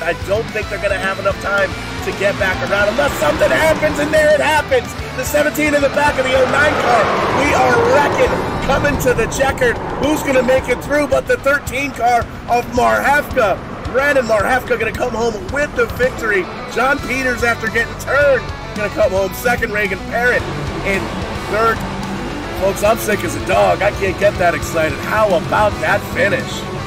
I don't think they're going to have enough time to get back around unless something happens, and there it happens. The 17 in the back of the 09 car. We are wrecking, coming to the checkered. Who's going to make it through but the 13 car of Marhefka? Brandan Marhefka going to come home with the victory. John Peters, after getting turned, going to come home second. Reagan Parrott in third. Folks, I'm sick as a dog. I can't get that excited. How about that finish?